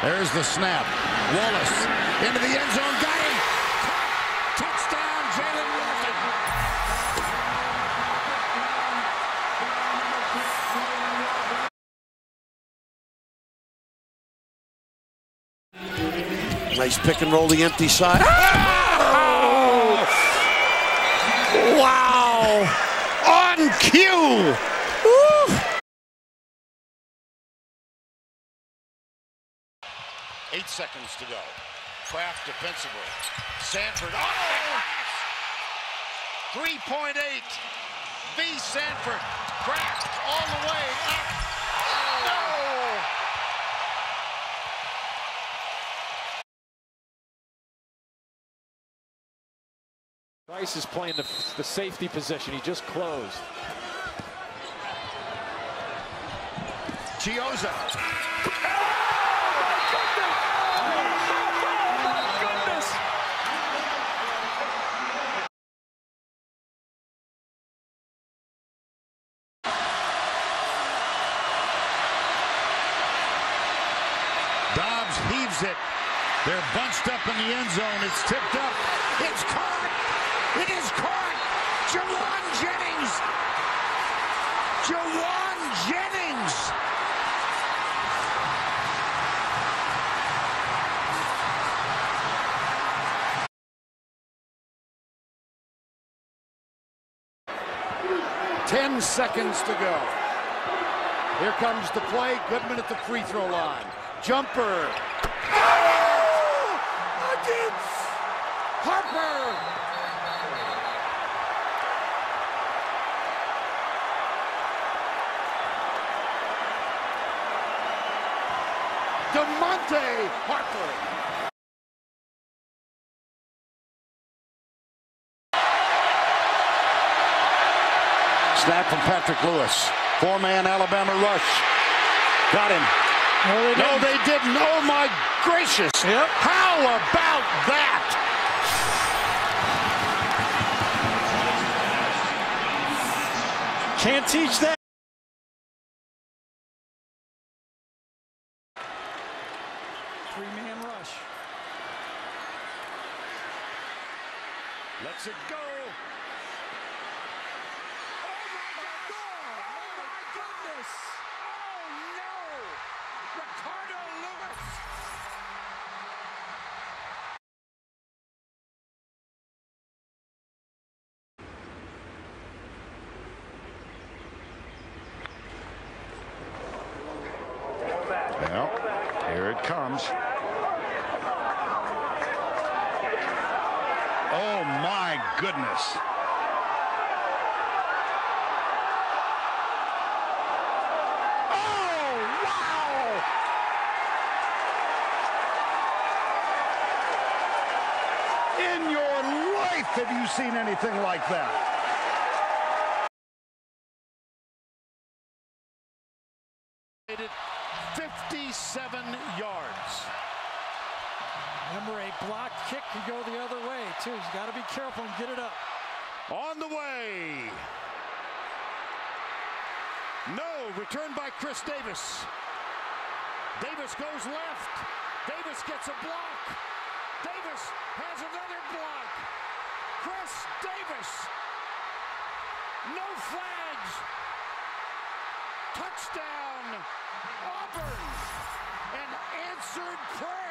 There's the snap. Wallace into the end zone. Got him. Touchdown, Jalen Walton. Nice pick and roll the empty side. Oh! Wow! On cue! Woo! 8 seconds to go. Kraft defensively. Sanford. Oh! 3.8. V. Sanford. Kraft all the way up. No! Rice is playing the safety position. He just closed. Chioza. Dobbs heaves it. They're bunched up in the end zone. It's tipped up. It's caught. It is caught. Jawan Jennings. Jawan Jennings. Ten seconds to go. Here comes the play. Goodman at the free throw line. Jumper. Oh! Against Harper. DeMonte Harper. Snap from Patrick Lewis. Four-man Alabama rush. Got him. No, they didn't. Oh, my gracious. Yep. How about that? Can't teach that. Three-man rush. Lets it go. Ricardo Lewis. Well, here it comes. Oh my goodness. In your life, have you seen anything like that? It 57 yards. Remember, a block kick can go the other way, too. He's got to be careful and get it up. On the way. No, returned by Chris Davis. Davis goes left. Davis gets a block. Davis has another block. Chris Davis. No flags. Touchdown. Auburn. An answered prayer.